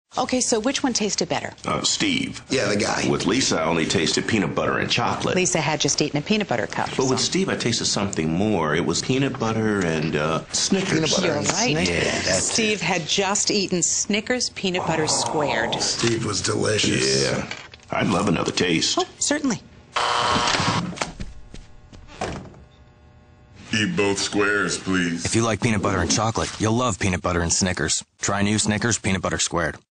Okay, so which one tasted better? Steve. Yeah, the guy. With Lisa, I only tasted peanut butter and chocolate. Lisa had just eaten a peanut butter cup. But with Steve, I tasted something more. It was peanut butter and Snickers. Peanut butter You're and right. Snickers. Yeah, That's Steve had just eaten Snickers peanut butter squared. Steve was delicious. Yeah. I'd love another taste. Oh, certainly. Eat both squares, please. If you like peanut butter and chocolate, you'll love peanut butter and Snickers. Try new Snickers peanut butter squared.